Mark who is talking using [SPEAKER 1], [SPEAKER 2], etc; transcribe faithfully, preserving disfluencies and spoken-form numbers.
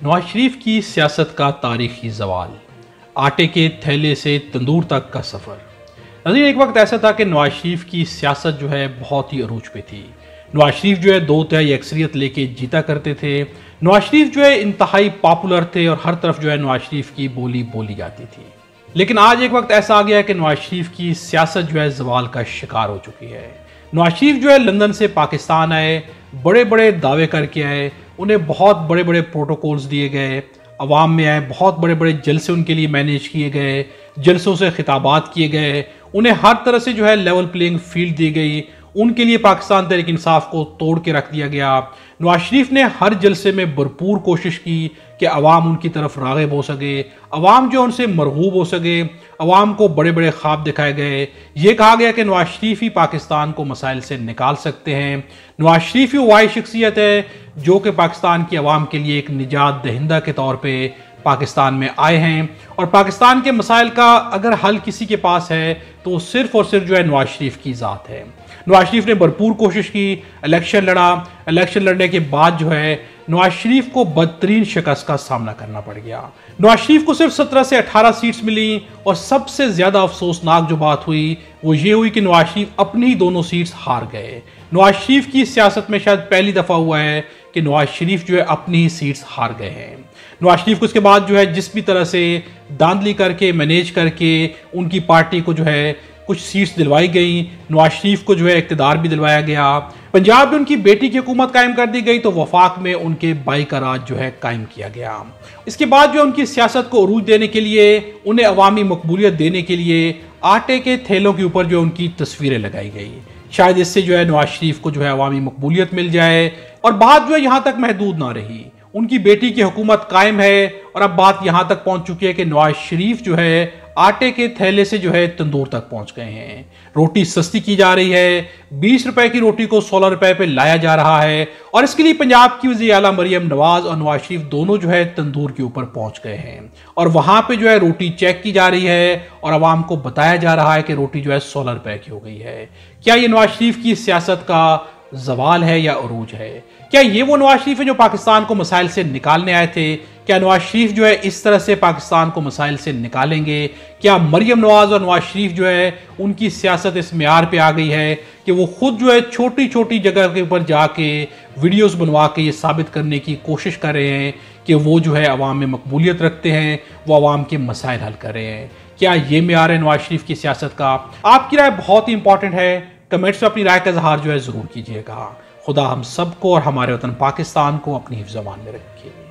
[SPEAKER 1] नवाज शरीफ की सियासत का तारीखी ज़वाल, आटे के थैले से तंदूर तक का सफ़र। नज़ीर, एक वक्त ऐसा था कि नवाज शरीफ की सियासत जो है बहुत ही अरूज पे थी। नवाज शरीफ जो है दो तिहाई अक्सरियत लेके जीता करते थे। नवाज शरीफ जो है इंतहाई पॉपुलर थे और हर तरफ जो है नवाज शरीफ की बोली बोली जाती थी। लेकिन आज एक वक्त ऐसा आ गया है कि नवाज शरीफ की सियासत जो है ज़वाल का शिकार हो चुकी है। नवाज शरीफ जो है लंदन से पाकिस्तान आए, बड़े बड़े दावे करके आए, उन्हें बहुत बड़े बड़े प्रोटोकॉल्स दिए गए, अवाम में आए, बहुत बड़े बड़े जलसे उनके लिए मैनेज किए गए, जलसों से खिताबात किए गए, उन्हें हर तरह से जो है लेवल प्लेइंग फील्ड दी गई, उनके लिए पाकिस्तान तहरीक इंसाफ को तोड़ के रख दिया गया। नवाज शरीफ ने हर जलसे में भरपूर कोशिश की कि अवाम उनकी तरफ राग़िब हो सके, अवाम जो उनसे मरगूब हो सके, अवाम को बड़े बड़े ख्वाब दिखाए गए। ये कहा गया कि नवाज शरीफ ही पाकिस्तान को मसाइल से निकाल सकते हैं। नवाज शरीफ ही वाही शख्सियत है जो कि पाकिस्तान की अवाम के लिए एक निजात दहिंदा के तौर पर पाकिस्तान में आए हैं, और पाकिस्तान के मसाइल का अगर हल किसी के पास है तो वो सिर्फ और सिर्फ जो है नवाज शरीफ की ज़ात है। नवाज शरीफ ने भरपूर कोशिश की, इलेक्शन लड़ा, इलेक्शन लड़ने के बाद जो है नवाज शरीफ को बदतरीन शिकस्त का सामना करना पड़ गया। नवाज शरीफ को सिर्फ सत्रह से अठारह सीट्स मिली, और सबसे ज़्यादा अफसोसनाक जो बात हुई वो ये हुई कि नवाज शरीफ अपनी ही दोनों सीट्स हार गए। नवाज शरीफ की सियासत में शायद पहली दफ़ा हुआ है कि नवाज शरीफ जो है अपनी ही सीट्स हार गए हैं। नवाज शरीफ को उसके बाद जो है जिस भी तरह से धांधली करके मैनेज करके उनकी पार्टी को जो है कुछ सीट्स दिलवाई गई, नवाज शरीफ को जो है इक़्तिदार भी दिलवाया गया। पंजाब में उनकी बेटी की हुकूमत कायम कर दी गई तो वफाक में उनके भाई का राज जो है कायम किया गया। इसके बाद जो उनकी सियासत को अरूज देने के लिए, उन्हें अवामी मकबूलियत देने के लिए आटे के थैलों के ऊपर जो उनकी तस्वीरें लगाई गई। शायद इससे जो है नवाज शरीफ को जो है अवामी मकबूलियत मिल जाए, और बात जो है यहाँ तक महदूद ना रही। उनकी बेटी की हुकूमत कायम है, और अब बात यहाँ तक पहुँच चुकी है कि नवाज शरीफ जो है आटे के थैले से जो है तंदूर तक पहुंच गए हैं। रोटी सस्ती की जा रही है, बीस रुपए की रोटी को सोलह रुपए पे लाया जा रहा है, और इसके लिए पंजाब की वज़ीर आला मरियम नवाज और नवाज शरीफ दोनों जो है तंदूर के ऊपर पहुंच गए हैं, और वहां पे जो है रोटी चेक की जा रही है और अवाम को बताया जा रहा है कि रोटी जो है सोलह रुपए की हो गई है। क्या ये नवाज शरीफ की सियासत का ज़वाल है या अरूज है? क्या ये वो नवाज शरीफ है जो पाकिस्तान को मसाइल से निकालने आए थे? क्या नवाज शरीफ जो है इस तरह से पाकिस्तान को मसाइल से निकालेंगे? क्या मरियम नवाज और नवाज शरीफ जो है उनकी सियासत इस म्यार पे आ गई है कि वो खुद जो है छोटी छोटी जगह के ऊपर जाके वीडियोस बनवा के ये साबित करने की कोशिश कर रहे हैं कि वो जो है अवाम में मकबूलियत रखते हैं, वो अवाम के मसाइल हल कर रहे हैं? क्या ये म्यार है नवाज शरीफ की सियासत का? आपकी राय बहुत ही इंपॉर्टेंट है। कमेंट्स में अपनी राय का इजहार जो है ज़रूर कीजिएगा। खुदा हम सबको और हमारे वतन पाकिस्तान को अपनी हिफ्ज़-ए-मान में रखे।